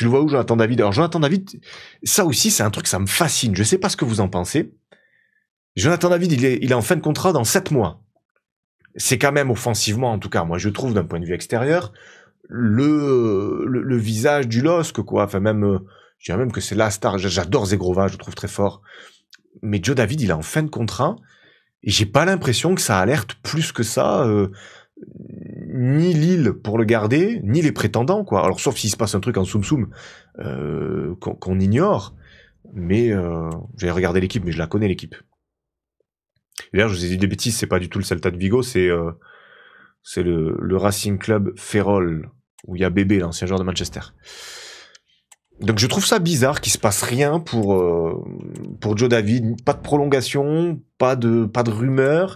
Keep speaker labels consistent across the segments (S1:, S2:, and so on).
S1: Tu le vois où, Jonathan David? Alors, Jonathan David, ça aussi, c'est un truc, ça me fascine. Je sais pas ce que vous en pensez. Jonathan David, il est en fin de contrat dans 7 mois. C'est quand même offensivement, en tout cas, moi, je trouve, d'un point de vue extérieur, le visage du LOSC, quoi. Enfin, même, je dirais même que c'est la star. J'adore Zegrova, je le trouve très fort. Mais Joe David, il est en fin de contrat. Et j'ai pas l'impression que ça alerte plus que ça, ni Lille pour le garder, ni les prétendants, quoi. Alors, sauf s'il se passe un truc en soum-soum, qu'on ignore. Mais, j'avais regardé l'équipe, mais je la connais, l'équipe. D'ailleurs, je vous ai dit des bêtises, c'est pas du tout le Celta de Vigo, c'est le Racing Club Ferrol, où il y a Bébé, l'ancien joueur de Manchester. Donc je trouve ça bizarre qu'il se passe rien pour Joe David, pas de prolongation, pas de rumeur.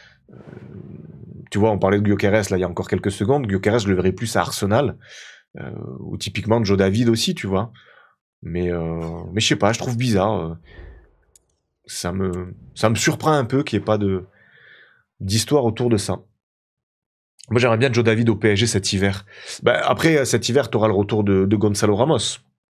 S1: Tu vois, on parlait de Gyökeres là il y a encore quelques secondes. Gyökeres, je le verrais plus à Arsenal, ou typiquement Joe David aussi, tu vois. Mais je sais pas, je trouve bizarre. Ça me surprend un peu qu'il n'y ait pas d'histoire autour de ça. Moi, j'aimerais bien Joe David au PSG cet hiver. Bah, après, cet hiver, tu auras le retour de Gonzalo Ramos.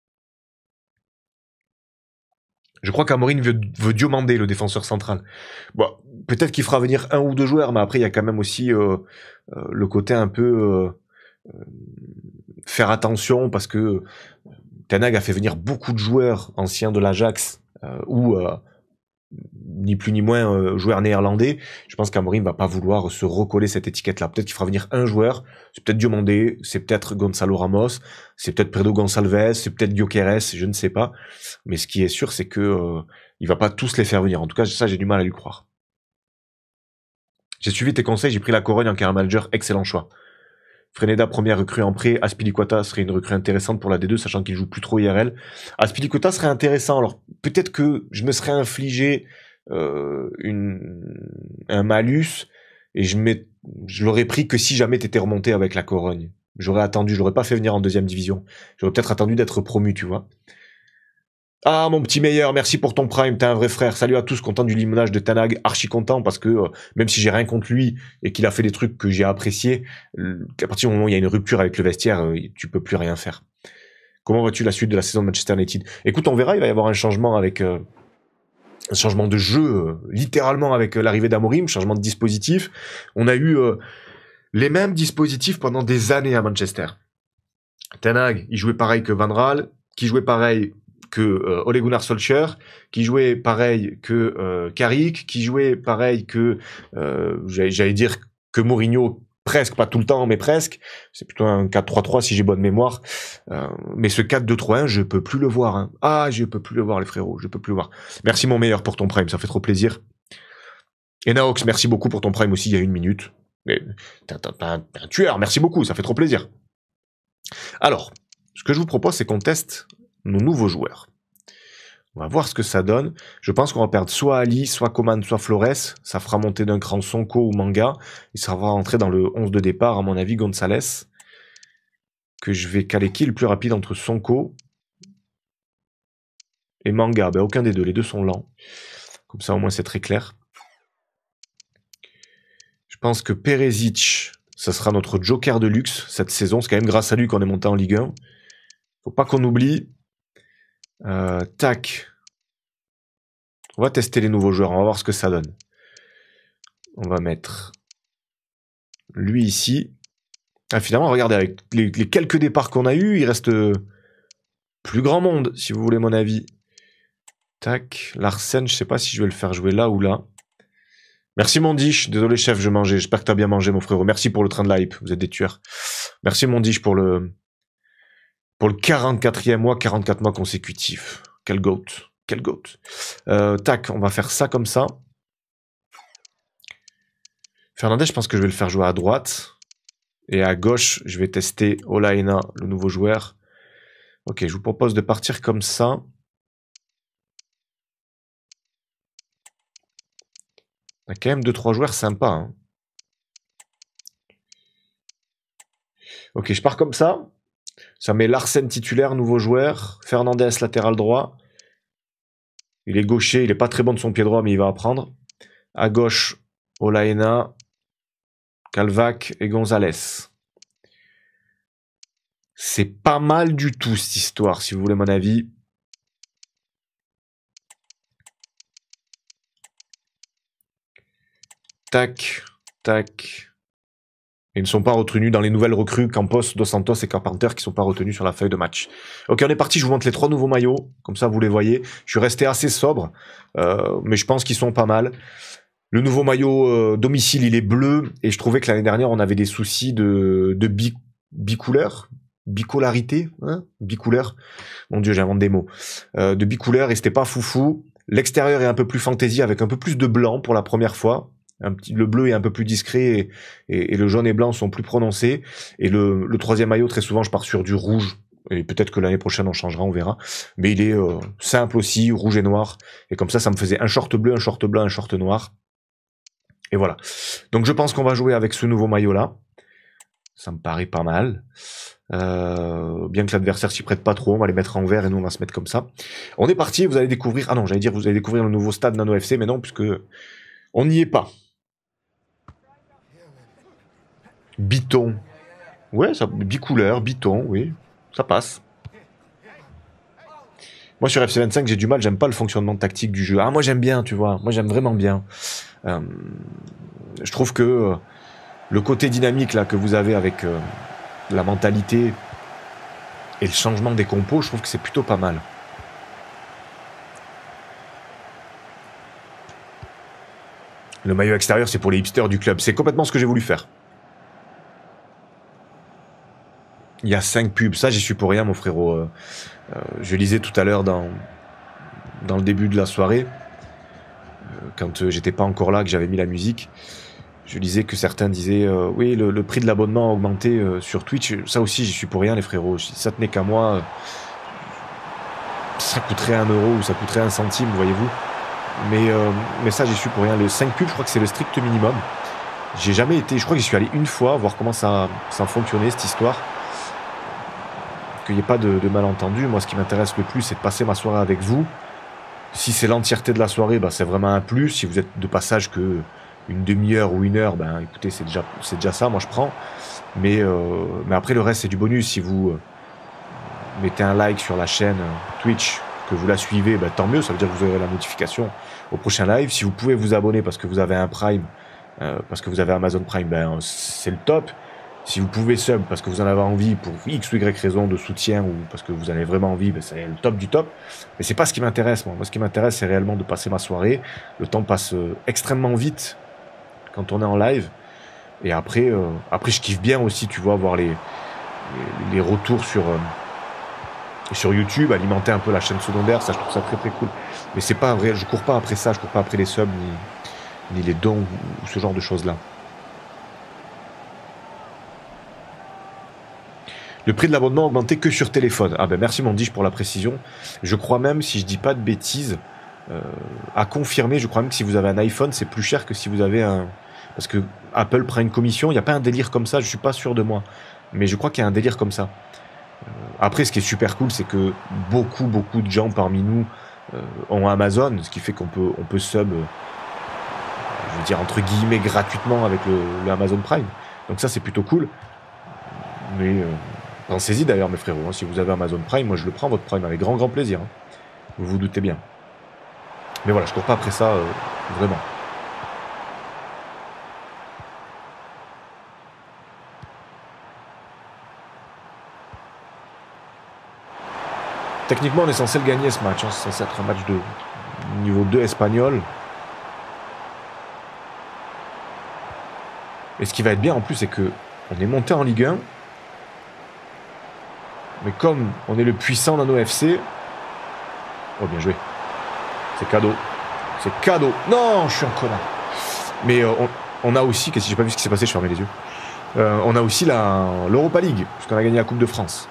S1: Je crois qu'Amorim veut diomandé le défenseur central. Bon, peut-être qu'il fera venir un ou deux joueurs, mais après, il y a quand même aussi le côté un peu faire attention, parce que Ten Hag a fait venir beaucoup de joueurs anciens de l'Ajax, ou ni plus ni moins joueur néerlandais. Je pense qu'Amorim va pas vouloir se recoller cette étiquette-là. Peut-être qu'il fera venir un joueur, c'est peut-être Diomandé, c'est peut-être Gonzalo Ramos, c'est peut-être Pedro Gonçalves, c'est peut-être Gyökeres, je ne sais pas. Mais ce qui est sûr, c'est que il va pas tous les faire venir. En tout cas, ça, j'ai du mal à lui croire. J'ai suivi tes conseils, j'ai pris la Corogne en carry manager, excellent choix. Freneda, première recrue en prêt. Aspilicueta serait une recrue intéressante pour la D2, sachant qu'il joue plus trop IRL. Aspilicueta serait intéressant. Alors, peut-être que je me serais infligé un malus, et je l'aurais pris que si jamais t'étais remonté avec la Corogne. J'aurais attendu, je l'aurais pas fait venir en deuxième division. J'aurais peut-être attendu d'être promu, tu vois. Ah, mon petit meilleur, merci pour ton prime, t'es un vrai frère. Salut à tous, content du limonage de Ten Hag, archi content, parce que même si j'ai rien contre lui et qu'il a fait des trucs que j'ai appréciés, à partir du moment où il y a une rupture avec le vestiaire, tu peux plus rien faire. Comment vois-tu la suite de la saison de Manchester United? Écoute, on verra, il va y avoir un changement avec un changement de jeu, littéralement avec l'arrivée d'Amorim, changement de dispositif. On a eu les mêmes dispositifs pendant des années à Manchester. Ten Hag, il jouait pareil que Van Raal, qui jouait pareil que Ole Gunnar Solskjaer, qui jouait pareil que Carrick, qui jouait pareil que, j'allais dire que Mourinho, presque, pas tout le temps, mais presque. C'est plutôt un 4-3-3 si j'ai bonne mémoire. Mais ce 4-2-3-1, je peux plus le voir. Hein. Ah, je peux plus le voir, les frérots, je peux plus le voir. Merci mon meilleur pour ton prime, ça fait trop plaisir. Et Naox, merci beaucoup pour ton prime aussi, il y a 1 minute. T'es un tueur, merci beaucoup, ça fait trop plaisir. Alors, ce que je vous propose, c'est qu'on teste nos nouveaux joueurs. On va voir ce que ça donne. Je pense qu'on va perdre soit Ali, soit Coman, soit Flores. Ça fera monter d'un cran Sonko ou Manga. Et ça va rentrer dans le 11 de départ, à mon avis, Gonzalez. Que je vais caler qui le plus rapide entre Sonko et Manga? Ben, aucun des deux, les deux sont lents. Comme ça, au moins, c'est très clair. Je pense que Peresic, ça sera notre joker de luxe cette saison. C'est quand même grâce à lui qu'on est monté en Ligue 1. Faut pas qu'on oublie. Tac. On va tester les nouveaux joueurs, on va voir ce que ça donne. On va mettre lui ici. Ah, finalement, regardez, avec les quelques départs qu'on a eu, il reste plus grand monde, si vous voulez mon avis. Tac, Larsen, je sais pas si je vais le faire jouer là ou là. Merci mon Dish, désolé chef, je mangeais, j'espère que t'as bien mangé mon frérot. Merci pour le train de la hype, vous êtes des tueurs. Merci mon Dish pour le 44e mois, 44 mois consécutifs. Quel goat. Quel goat. Tac, on va faire ça comme ça. Fernandez, je pense que je vais le faire jouer à droite. Et à gauche, je vais tester Olaena, le nouveau joueur. Ok, je vous propose de partir comme ça. On a quand même 2-3 joueurs sympas. Hein. Ok, je pars comme ça. Ça met Larsen titulaire, nouveau joueur. Fernandez, latéral droit. Il est gaucher, il est pas très bon de son pied droit, mais il va apprendre. À gauche, Olaena, Calvac et Gonzalez. C'est pas mal du tout, cette histoire, si vous voulez mon avis. Tac, tac. Ils ne sont pas retenus dans les nouvelles recrues Campos, Dos Santos et Carpenter qui sont pas retenus sur la feuille de match. Ok, on est parti, je vous montre les 3 nouveaux maillots, comme ça vous les voyez. Je suis resté assez sobre, mais je pense qu'ils sont pas mal. Le nouveau maillot domicile, il est bleu, et je trouvais que l'année dernière, on avait des soucis de bicouleur, bicolarité, hein, bicouleur. Mon Dieu, j'invente des mots. De bicouleur, et c'était pas foufou. L'extérieur est un peu plus fantaisie, avec un peu plus de blanc pour la première fois. Le bleu est un peu plus discret et le jaune et blanc sont plus prononcés. Et le troisième maillot, très souvent, je pars sur du rouge. Et peut-être que l'année prochaine, on changera, on verra. Mais il est simple aussi, rouge et noir. Et comme ça me faisait un short bleu, un short blanc, un short noir. Et voilà. Donc je pense qu'on va jouer avec ce nouveau maillot-là. Ça me paraît pas mal. Bien que l'adversaire s'y prête pas trop, on va les mettre en vert et nous on va se mettre comme ça. On est parti, vous allez découvrir... Ah non, j'allais dire vous allez découvrir le nouveau stade Nano FC, mais non, puisque on n'y est pas. Biton. Ouais, ça, bicouleur, biton, oui. Ça passe. Moi, sur FC25, j'ai du mal, j'aime pas le fonctionnement tactique du jeu. Ah, moi, j'aime bien, tu vois. Moi, j'aime vraiment bien. Je trouve que le côté dynamique, là, que vous avez avec la mentalité et le changement des compos, je trouve que c'est plutôt pas mal. Le maillot extérieur, c'est pour les hipsters du club. C'est complètement ce que j'ai voulu faire. Il y a 5 pubs. Ça, j'y suis pour rien, mon frérot. Je lisais tout à l'heure dans le début de la soirée, quand j'étais pas encore là, que j'avais mis la musique, je lisais que certains disaient oui, le prix de l'abonnement a augmenté sur Twitch. Ça aussi, j'y suis pour rien, les frérots. Si ça tenait qu'à moi, ça coûterait 1 euro ou ça coûterait 1 centime, voyez-vous. Mais ça, j'y suis pour rien. Les 5 pubs, je crois que c'est le strict minimum. J'ai jamais été... Je crois que j'y suis allé une fois, voir comment ça fonctionnait, cette histoire. Qu'il n'y ait pas de malentendu. Moi, ce qui m'intéresse le plus, c'est de passer ma soirée avec vous. Si c'est l'entièreté de la soirée, bah, c'est vraiment un plus. Si vous êtes de passage que une demi-heure ou 1 heure, ben écoutez, c'est déjà ça, moi je prends. Mais après, le reste, c'est du bonus. Si vous mettez un like sur la chaîne Twitch, que vous la suivez, ben, tant mieux, ça veut dire que vous aurez la notification au prochain live. Si vous pouvez vous abonner parce que vous avez un Prime, parce que vous avez Amazon Prime, ben c'est le top. Si vous pouvez sub parce que vous en avez envie pour X ou Y raison de soutien ou parce que vous en avez vraiment envie, ben c'est le top du top. Mais c'est pas ce qui m'intéresse, moi. Moi, ce qui m'intéresse, c'est réellement de passer ma soirée. Le temps passe extrêmement vite quand on est en live. Et après, je kiffe bien aussi, tu vois, voir les retours sur YouTube, alimenter un peu la chaîne secondaire. Ça, je trouve ça très très cool. Mais c'est pas vrai, je cours pas après ça, je cours pas après les subs ni les dons ou ce genre de choses là. Le prix de l'abonnement a augmenté que sur téléphone. Ah ben merci Mondige pour la précision. Je crois même, si je dis pas de bêtises, à confirmer, je crois même que si vous avez un iPhone, c'est plus cher que si vous avez un... Parce que Apple prend une commission, il n'y a pas un délire comme ça, je suis pas sûr de moi. Mais je crois qu'il y a un délire comme ça. Après, ce qui est super cool, c'est que beaucoup de gens parmi nous ont Amazon, ce qui fait qu'on peut sub, je veux dire entre guillemets, gratuitement avec le Amazon Prime. Donc ça, c'est plutôt cool. Mais... pensez-y d'ailleurs mes frérots, hein, si vous avez Amazon Prime, moi je le prends votre Prime avec grand plaisir. Hein. Vous vous doutez bien. Mais voilà, je cours pas après ça, vraiment. Techniquement, on est censé le gagner ce match. Hein. C'est censé être un match de niveau 2 espagnol. Et ce qui va être bien en plus, c'est que on est monté en Ligue 1. Mais comme on est le puissant Nano FC... Oh, bien joué. C'est cadeau. C'est cadeau. Non, je suis un connard. Mais on a aussi... Qu'est-ce que j'ai pas vu ce qui s'est passé, je fermais les yeux. On a aussi l'Europa League, puisqu'on a gagné la Coupe de France.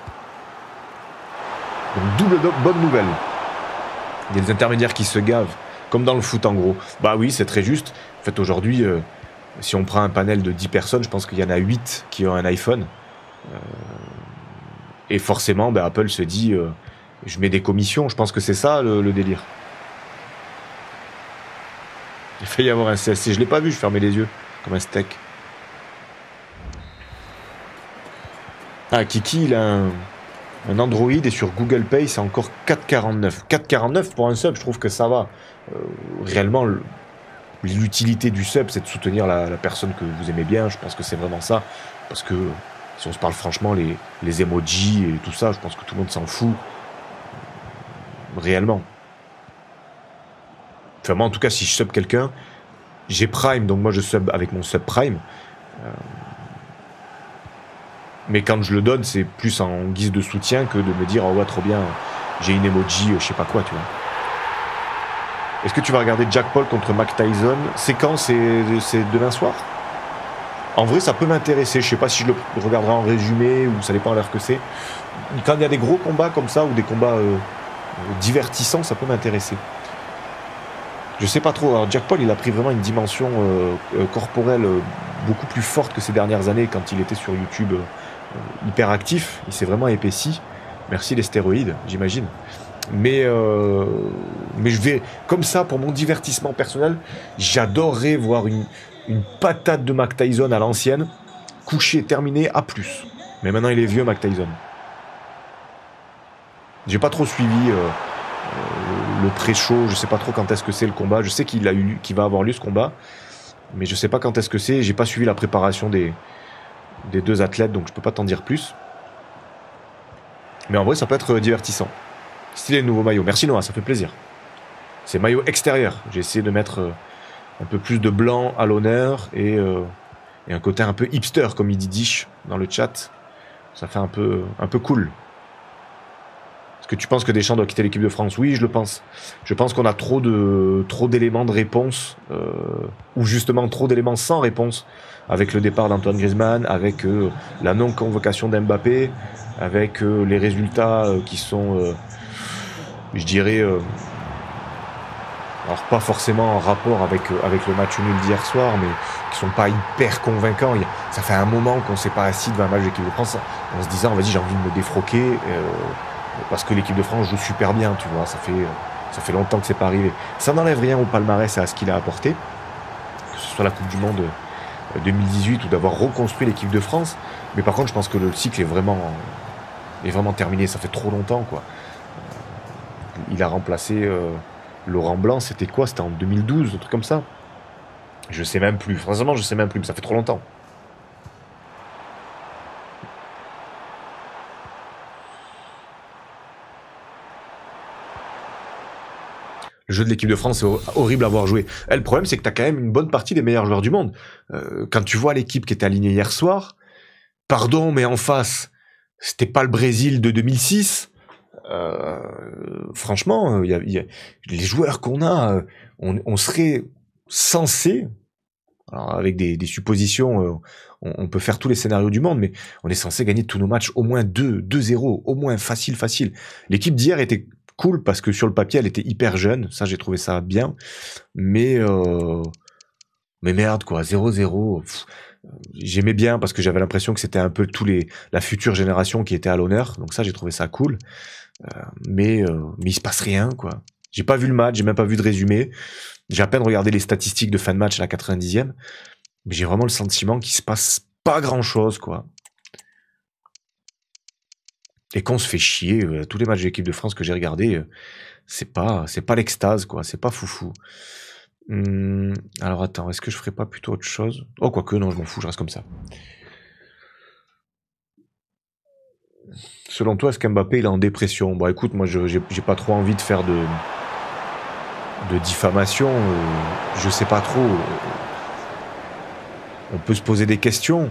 S1: Donc bonne nouvelle. Il y a des intermédiaires qui se gavent, comme dans le foot en gros. Bah oui, c'est très juste. En fait, aujourd'hui, si on prend un panel de 10 personnes, je pense qu'il y en a 8 qui ont un iPhone. Et forcément, bah, Apple se dit, je mets des commissions. Je pense que c'est ça le délire. Il fait y avoir un CSC, je l'ai pas vu, je fermais les yeux, comme un steak. Ah, Kiki, il a un Android et sur Google Pay, c'est encore 4,49. 4,49 pour un sub, je trouve que ça va. Réellement, l'utilité du sub, c'est de soutenir la personne que vous aimez bien. Je pense que c'est vraiment ça. Parce que, si on se parle franchement, les emojis et tout ça, je pense que tout le monde s'en fout. Réellement. Enfin, moi, en tout cas, si je sub quelqu'un, j'ai Prime, donc moi, je sub avec mon sub Prime. Mais quand je le donne, c'est plus en guise de soutien que de me dire « Oh ouais, trop bien, j'ai une emoji, je sais pas quoi, tu vois. » Est-ce que tu vas regarder Jack Paul contre Mike Tyson? C'est quand? C'est demain soir? En vrai, ça peut m'intéresser. Je sais pas si je le regarderai en résumé ou ça dépend à l'heure que c'est. Quand il y a des gros combats comme ça ou des combats divertissants, ça peut m'intéresser. Je sais pas trop. Alors Jack Paul, il a pris vraiment une dimension corporelle beaucoup plus forte que ces dernières années quand il était sur YouTube hyper actif. Il s'est vraiment épaissi. Merci les stéroïdes, j'imagine. Mais je vais, comme ça, pour mon divertissement personnel, j'adorerais voir une patate de Mike Tyson à l'ancienne, couché, terminé, à plus. Mais maintenant, il est vieux, Mike Tyson. J'ai pas trop suivi le pré-show, je sais pas trop quand est-ce que c'est le combat. Je sais qu'il va avoir lieu ce combat, mais je sais pas quand est-ce que c'est. J'ai pas suivi la préparation des deux athlètes, donc je peux pas t'en dire plus. Mais en vrai, ça peut être divertissant. Stylé le nouveau maillot. Merci Noah, ça fait plaisir. C'est maillot extérieur. J'ai essayé de mettre un peu plus de blanc à l'honneur et un côté un peu hipster, comme il dit Dish dans le chat. Ça fait un peu cool. Est-ce que tu penses que Deschamps doit quitter l'équipe de France? Oui, je le pense. Je pense qu'on a trop d'éléments de réponse, ou justement trop d'éléments sans réponse, avec le départ d'Antoine Griezmann, avec la non-convocation d'Mbappé, avec les résultats qui sont, je dirais, alors pas forcément en rapport avec le match nul d'hier soir, mais qui sont pas hyper convaincants. Ça fait un moment qu'on s'est pas assis devant un match de l'équipe de France en se disant, vas-y, j'ai envie de me défroquer, parce que l'équipe de France joue super bien, tu vois, ça fait longtemps que c'est pas arrivé. Ça n'enlève rien au palmarès et à ce qu'il a apporté, que ce soit la Coupe du Monde 2018 ou d'avoir reconstruit l'équipe de France, mais par contre je pense que le cycle est vraiment terminé, ça fait trop longtemps, quoi. Il a remplacé Laurent Blanc, c'était quoi? C'était en 2012, un truc comme ça. Je sais même plus, franchement je sais même plus, mais ça fait trop longtemps. Le jeu de l'équipe de France, c'est horrible à voir jouer. Le problème, c'est que tu as quand même une bonne partie des meilleurs joueurs du monde. Quand tu vois l'équipe qui était alignée hier soir, pardon, mais en face, c'était pas le Brésil de 2006. Franchement, les joueurs qu'on a, on serait censé, alors avec des suppositions, on peut faire tous les scénarios du monde, mais on est censé gagner tous nos matchs au moins 2-0, au moins facile. L'équipe d'hier était cool parce que sur le papier elle était hyper jeune, ça j'ai trouvé ça bien, mais merde quoi, 0-0. J'aimais bien parce que j'avais l'impression que c'était un peu la future génération qui était à l'honneur, donc ça j'ai trouvé ça cool, mais il se passe rien quoi. J'ai pas vu le match, j'ai même pas vu de résumé, j'ai à peine regardé les statistiques de fin de match à la 90e, mais j'ai vraiment le sentiment qu'il se passe pas grand chose quoi. Et qu'on se fait chier, tous les matchs de l'équipe de France que j'ai regardés, c'est pas l'extase, quoi, c'est pas foufou. Alors attends, est-ce que je ferais pas plutôt autre chose? Oh, quoique, non, je m'en fous, je reste comme ça. Selon toi, est-ce qu'Mbappé, il est en dépression? Bon, écoute, moi, j'ai pas trop envie de faire de diffamation, je sais pas trop. On peut se poser des questions.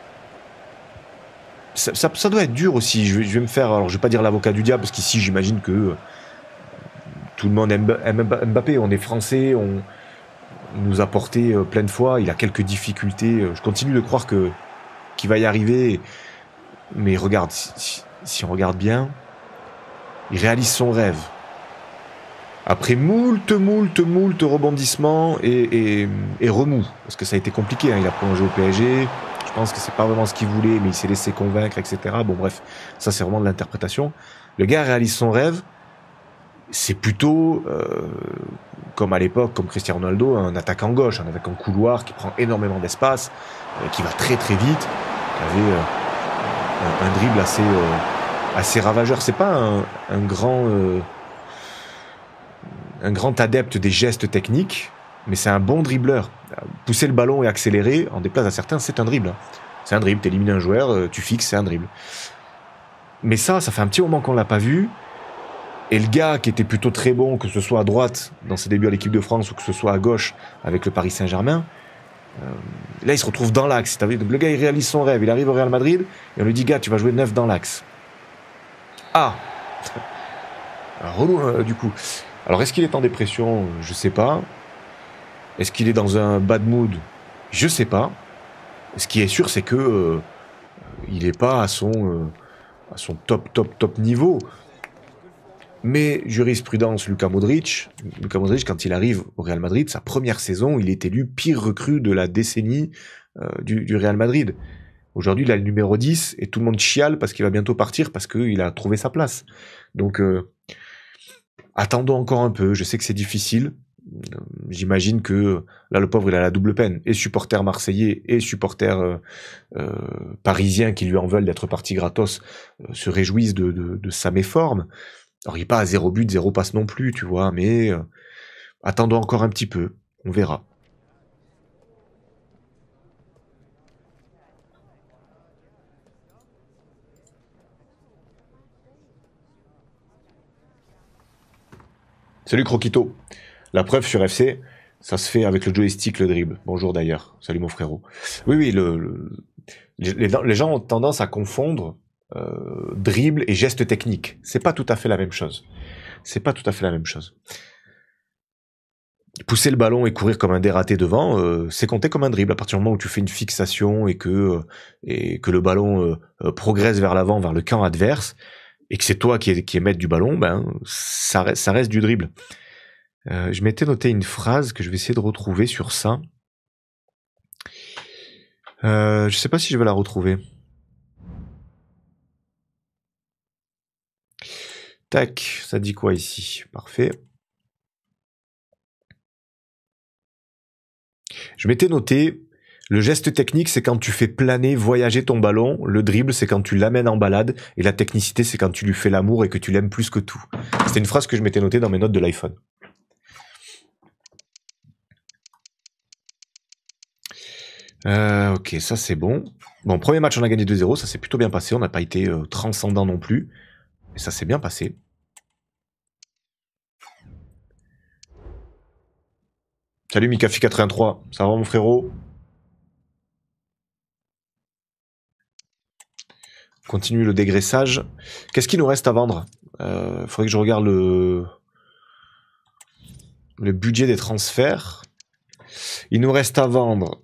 S1: Ça doit être dur aussi. Je vais me faire, alors je vais pas dire l'avocat du diable, parce qu'ici j'imagine que tout le monde aime Mbappé. On est français, on nous a porté plein de fois. Il a quelques difficultés. Je continue de croire qu'il va y arriver. Mais regarde, si on regarde bien, il réalise son rêve. Après moult rebondissements et remous. Parce que ça a été compliqué, hein. Il a prolongé au PSG. Je pense que c'est pas vraiment ce qu'il voulait, mais il s'est laissé convaincre, etc. Bon bref, ça c'est vraiment de l'interprétation. Le gars réalise son rêve. C'est plutôt, comme à l'époque, comme Cristiano Ronaldo, un attaquant gauche, un attaquant couloir qui prend énormément d'espace, qui va très vite, qui avait un dribble assez ravageur. C'est pas un grand adepte des gestes techniques, mais c'est un bon dribbleur. Pousser le ballon et accélérer, en déplace à certains, c'est un dribble. C'est un dribble, t'élimines un joueur, tu fixes, c'est un dribble. Mais ça fait un petit moment qu'on l'a pas vu. Et le gars qui était plutôt très bon, que ce soit à droite dans ses débuts à l'équipe de France ou que ce soit à gauche avec le Paris Saint-Germain, là il se retrouve dans l'axe. Le gars il réalise son rêve, il arrive au Real Madrid et on lui dit gars tu vas jouer 9 dans l'axe. Ah relou du coup. Alors est-ce qu'il est en dépression? Je sais pas. Est-ce qu'il est dans un bad mood? Je sais pas. Ce qui est sûr c'est que il est pas à son top niveau. Mais jurisprudence, Luka Modric, quand il arrive au Real Madrid, sa première saison, il est élu pire recrue de la décennie du Real Madrid. Aujourd'hui, il a le numéro 10 et tout le monde chiale parce qu'il va bientôt partir parce qu'il a trouvé sa place. Donc, attendons encore un peu. Je sais que c'est difficile. J'imagine que là, le pauvre, il a la double peine. Et supporter marseillais et supporter parisien qui lui en veulent d'être parti gratos se réjouissent de sa méforme. Alors, il n'est pas à 0 but, 0 passe non plus, tu vois, mais attendons encore un petit peu, on verra. Salut Croquito. La preuve sur FC, ça se fait avec le joystick, le dribble. Bonjour d'ailleurs. Salut mon frérot. Oui, les gens ont tendance à confondre dribble et geste technique. C'est pas tout à fait la même chose. C'est pas tout à fait la même chose. Pousser le ballon et courir comme un dératé devant, c'est compté comme un dribble à partir du moment où tu fais une fixation et que le ballon progresse vers l'avant, vers le camp adverse, et que c'est toi qui est maître du ballon, ben ça reste du dribble. Je m'étais noté une phrase que je vais essayer de retrouver sur ça. Je sais pas si je vais la retrouver. Tac, ça dit quoi ici? Parfait. Je m'étais noté, le geste technique, c'est quand tu fais planer, voyager ton ballon. Le dribble, c'est quand tu l'amènes en balade. Et la technicité, c'est quand tu lui fais l'amour et que tu l'aimes plus que tout. C'était une phrase que je m'étais notée dans mes notes de l'iPhone. Ok, ça c'est bon. Bon, premier match, on a gagné 2-0. Ça s'est plutôt bien passé. On n'a pas été transcendant non plus. Et ça s'est bien passé. Salut Mikafi83. Ça va mon frérot? Continue le dégraissage. Qu'est-ce qu'il nous reste à vendre? Faudrait que je regarde le budget des transferts. Il nous reste à vendre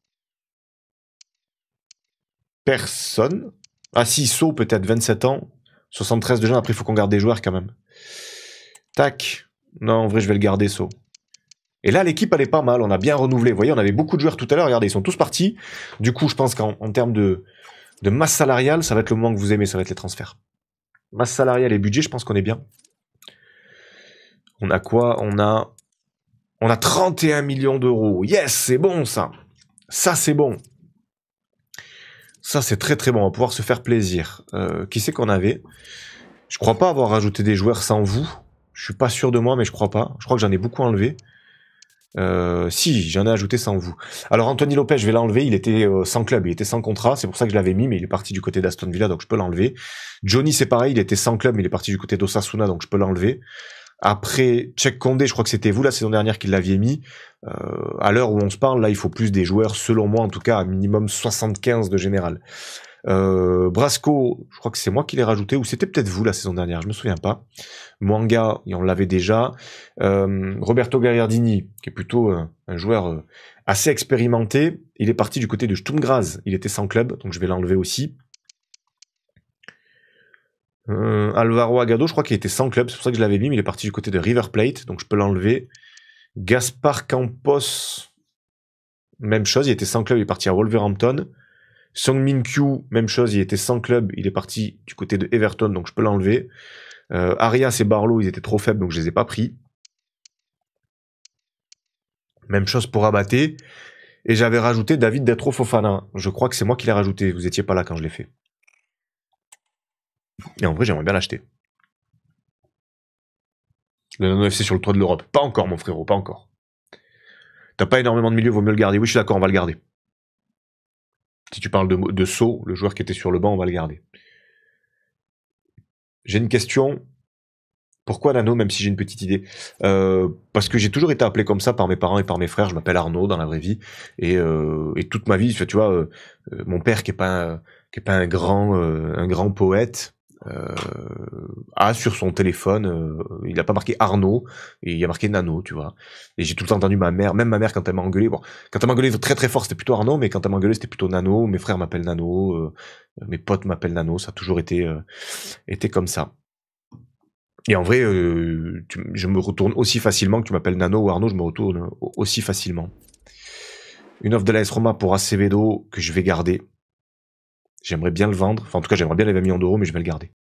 S1: personne. Ah si, So peut-être, 27 ans. 73 de jeunes, après il faut qu'on garde des joueurs quand même. Tac. Non, en vrai je vais le garder, So. Et là l'équipe elle est pas mal, on a bien renouvelé. Vous voyez, on avait beaucoup de joueurs tout à l'heure, regardez, ils sont tous partis. Du coup je pense qu'en termes de masse salariale, ça va être le moment que vous aimez, ça va être les transferts. Masse salariale et budget, je pense qu'on est bien. On a quoi? On a 31 millions d'euros. Yes, c'est bon ça. Ça c'est bon. Ça c'est très très bon, on va pouvoir se faire plaisir. Qui c'est qu'on avait? Je crois pas avoir rajouté des joueurs sans vous. Je suis pas sûr de moi, mais je crois pas. Je crois que j'en ai beaucoup enlevé. Si, j'en ai ajouté sans vous. Alors Anthony Lopez, je vais l'enlever, il était sans club, il était sans contrat, c'est pour ça que je l'avais mis, mais il est parti du côté d'Aston Villa, donc je peux l'enlever. Johnny, c'est pareil, il était sans club, mais il est parti du côté d'Osasuna, donc je peux l'enlever. Après, Cheikh Condé, je crois que c'était vous la saison dernière qui l'aviez mis. À l'heure où on se parle, là, il faut plus des joueurs, selon moi en tout cas, à minimum 75 de général. Brasco, je crois que c'est moi qui l'ai rajouté, ou c'était peut-être vous la saison dernière, je me souviens pas. Mwanga, et on l'avait déjà. Roberto Gagliardini, qui est plutôt un joueur assez expérimenté, il est parti du côté de Sturm Graz, il était sans club, donc je vais l'enlever aussi. Alvaro Agado, je crois qu'il était sans club, c'est pour ça que je l'avais mis, mais il est parti du côté de River Plate, donc je peux l'enlever. Gaspar Campos, même chose, il était sans club, il est parti à Wolverhampton. Song Min Kyu, même chose, il était sans club, il est parti du côté de Everton, donc je peux l'enlever. Arias et Barlow, ils étaient trop faibles, donc je les ai pas pris. Même chose pour Abaté. Et j'avais rajouté David Detro Fofana. Je crois que c'est moi qui l'ai rajouté, vous étiez pas là quand je l'ai fait. Et en vrai, j'aimerais bien l'acheter. Le Nano FC sur le toit de l'Europe. Pas encore, mon frérot, pas encore. T'as pas énormément de milieu, vaut mieux le garder. Oui, je suis d'accord, on va le garder. Si tu parles de So, le joueur qui était sur le banc, on va le garder. J'ai une question. Pourquoi Nano, même si j'ai une petite idée Parce que j'ai toujours été appelé comme ça par mes parents et par mes frères. Je m'appelle Arnaud dans la vraie vie. Et toute ma vie, tu vois, mon père qui est pas un grand poète, a sur son téléphone, il a pas marqué Arnaud, et il a marqué Nano, tu vois. Et j'ai tout le temps entendu ma mère, même ma mère quand elle m'a engueulé, bon, quand elle m'a engueulé très très fort, c'était plutôt Arnaud, mais quand elle m'a engueulé, c'était plutôt Nano. Mes frères m'appellent Nano, mes potes m'appellent Nano, ça a toujours été comme ça. Et en vrai, je me retourne aussi facilement que tu m'appelles Nano ou Arnaud, je me retourne aussi facilement. Une offre de l'AS Roma pour Acevedo que je vais garder. J'aimerais bien le vendre. Enfin, en tout cas, j'aimerais bien les 20 millions d'euros, mais je vais le garder.